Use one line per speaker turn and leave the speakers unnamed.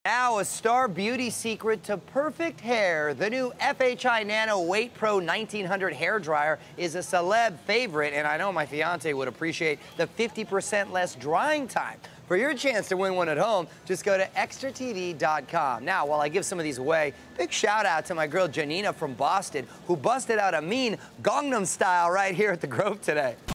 Now, a star beauty secret to perfect hair. The new FHI Nano Weight Pro 1900 hair dryer is a celeb favorite, and I know my fiance would appreciate the 50% less drying time. For your chance to win one at home, just go to extratv.com. Now, while I give some of these away, big shout out to my girl Janina from Boston, who busted out a mean Gangnam Style right here at the Grove today.